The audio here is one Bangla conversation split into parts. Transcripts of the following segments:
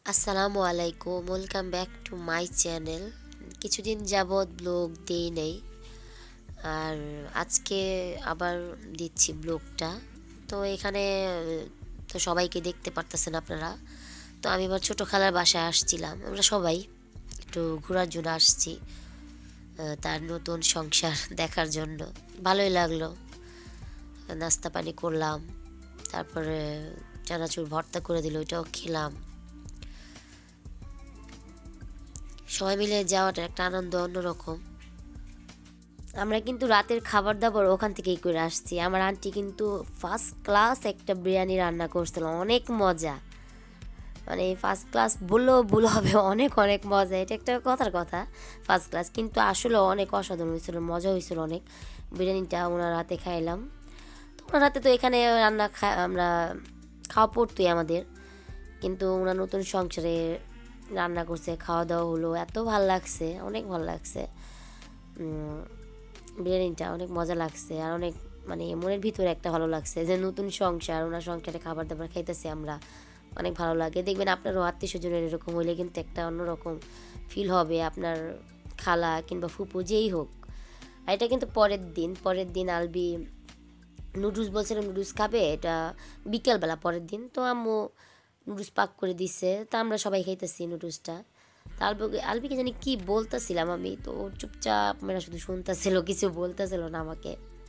আসসালামু আলাইকুম, welcome back to my channel. কিছুদিন যাবৎ ব্লগ দিই নেই, আর আজকে আবার দিচ্ছি ব্লগটা। তো এখানে তো সবাইকে দেখতে পারতেছেন আপনারা। তো আমি আমার ছোটো খালার বাসায় আসছিলাম, আমরা সবাই একটু ঘোরার জন্য আসছি, তার নতুন সংসার দেখার জন্য। ভালোই লাগলো, নাস্তা পানি করলাম, তারপরে চানাচুর ভর্তা করে দিল, ওইটাও খেলাম। সবাই মিলে যাওয়াটা একটা আনন্দ অন্যরকম। আমরা কিন্তু রাতের খাবার দাবার ওখান থেকেই করে আসছি। আমার আন্টি কিন্তু ফার্স্ট ক্লাস একটা বিরিয়ানি রান্না করছিল, অনেক মজা। মানে ফার্স্ট ক্লাস বললেও ভুল হবে, অনেক অনেক মজা। এটা একটা কথার কথা, ফার্স্ট ক্লাস, কিন্তু আসলে অনেক অসাধারণ হয়েছিল, মজা হয়েছিল অনেক। বিরিয়ানিটা ওনার হাতে খাইলাম। তো ওনার হাতে তো এখানে রান্না আমরা খাওয়া পড়তোই আমাদের, কিন্তু ওনার নতুন সংসারে রান্না করছে, খাওয়া দাওয়া হলো, এত ভাল লাগছে, অনেক ভাল লাগছে। বিরিয়ানিটা অনেক মজা লাগছে, আর অনেক মানে মনের ভিতরে একটা ভালো লাগছে যে নতুন সংসার, ওনার সংসারে খাবার দাবার খাইতেছি আমরা, অনেক ভালো লাগে। দেখবেন আপনারও আত্মীয় স্বজনের এরকম হইলে কিন্তু একটা অন্যরকম ফিল হবে, আপনার খালা কিংবা ফুপু যেই হোক। আর এটা কিন্তু পরের দিন আলবি নুডলস বলছিল, নুডলস খাবে, এটা বিকেলবেলা পরের দিন। তো আম্মু নুডলস পাক করে দিছে, তা আমরা সবাই খাইতেছি নুডলসটা। তা আলবিকে জানি কি বলতেছিলাম আমি, তো ও চুপচাপ মেয়েরা শুধু শুনতেছিল, কিছু বলতেছিল না আমাকে।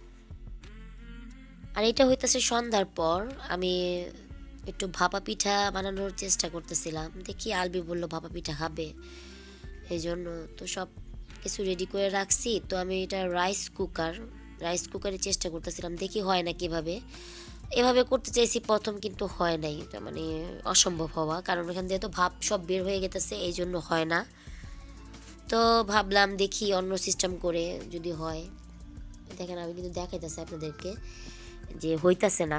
আর এটা হইতেছে সন্ধ্যার পর। আমি একটু ভাপা পিঠা বানানোর চেষ্টা করতেছিলাম, দেখি আলবি বলল ভাপা পিঠা খাবে, এই জন্য তো সব কিছু রেডি করে রাখছি। তো আমি এটা রাইস কুকারে চেষ্টা করতেছিলাম, দেখি হয় না কিভাবে। এভাবে করতে চাইছি প্রথম, কিন্তু হয় নাই, এটা মানে অসম্ভব হওয়া, কারণ এখান দিয়ে তো ভাপ সব বের হয়ে গেতেছে, এই জন্য হয় না। তো ভাবলাম দেখি অন্য সিস্টেম করে যদি হয়। দেখেন আমি কিন্তু দেখাইতেছি আপনাদেরকে যে হইতাছে না,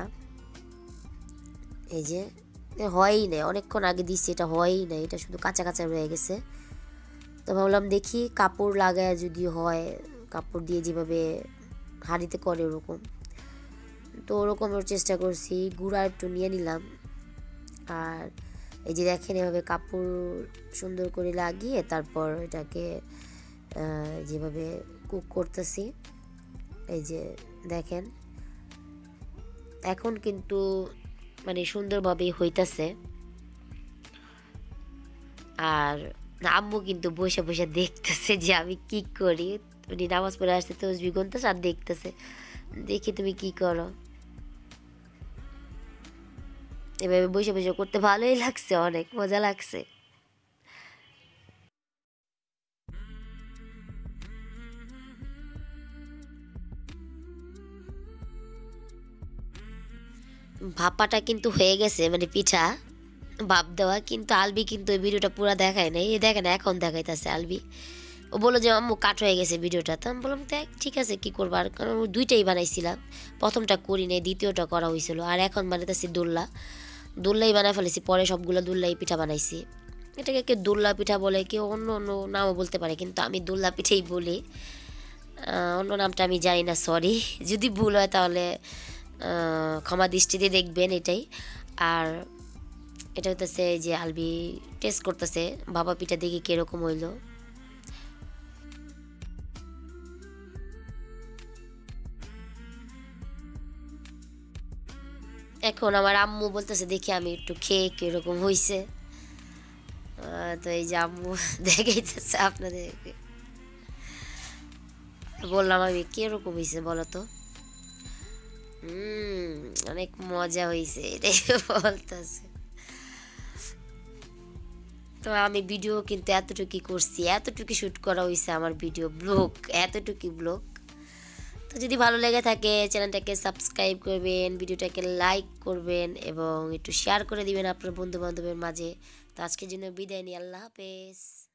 এই যে হয়ই না, অনেকক্ষণ আগে দিচ্ছি, এটা হয়ই না, এটা শুধু কাঁচা কাঁচা রয়ে গেছে। তো ভাবলাম দেখি কাপড় লাগায় যদি হয়, কাপড় দিয়ে যেভাবে হাঁড়িতে করে ওরকম, তো ওরকমের চেষ্টা করছি। গুঁড়া একটু নিয়ে নিলাম, আর এই যে দেখেন এভাবে কাপড় সুন্দর করে লাগিয়ে তারপর এটাকে যেভাবে কুক করতেছি, এই যে দেখেন এখন কিন্তু মানে সুন্দরভাবেই হইতাছে। আর আম্মু কিন্তু বসে বসে দেখতেছে যে আমি কি করি, উনি নামাজ পড়ে আসতে তসবি গুনতেছে আর দেখতেছে, দেখি তুমি কি করো। এভাবে বসে বসে করতে ভালোই লাগছে, অনেক মজা লাগছে। ভাপাটা কিন্তু হয়ে গেছে, মানে পিঠা ভাপ দেওয়া, কিন্তু আলবি কিন্তু ওই ভিডিওটা পুরো দেখায় নাই, এই দেখেন এখন দেখাইতেছে আলবি। ও বললো যে আম্মু কাট হয়ে গেছে ভিডিওটা, তো আমি বললাম দেখ ঠিক আছে কী করবো, আর কারণ দুইটাই বানাইছিলাম, প্রথমটা করি নাই, দ্বিতীয়টা করা হয়েছিল, আর এখন বানাইতেছি দোল্লাই বানাই ফেলেছি, পরে সবগুলো দোল্লাই পিঠা বানাইছি। এটাকে কেউ দোল্লা পিঠা বলে, কেউ অন্য অন্য নামও বলতে পারে, কিন্তু আমি দোল্লা পিঠেই বলি। অন্য নামটা আমি জানি না, সরি যদি ভুল হয় তাহলে ক্ষমা দৃষ্টিতে দেখবেন এটাই। আর এটা হইতেছে যে আলবি টেস্ট করতেছে ভাপা পিঠা, দেখি কীরকম হইলো। এখন আমার আম্মু বলতেছে দেখি আমি একটু খেয়ে কীরকম হয়েছে। তো এই যে আম্মু দেখাইতেছে আপনাদেরকে, বললাম আমি কীরকম হয়েছে বলো তো। অনেক মজা হয়েছে এটাই বলতেছে। তো আমি ভিডিও কিন্তু এতটুকুই করছি, এতটুকু শ্যুট করা হয়েছে আমার ভিডিও ব্লগ, এতটুকু ব্লগ। তো যদি ভালো লেগে থাকে চ্যানেলটাকে সাবস্ক্রাইব করবেন, ভিডিওটাকে লাইক করবেন এবং একটু শেয়ার করে দিবেন আপনার বন্ধু বান্ধবের মাঝে। তো আজকের জন্য বিদায় নিই, আল্লাহ হাফেজ।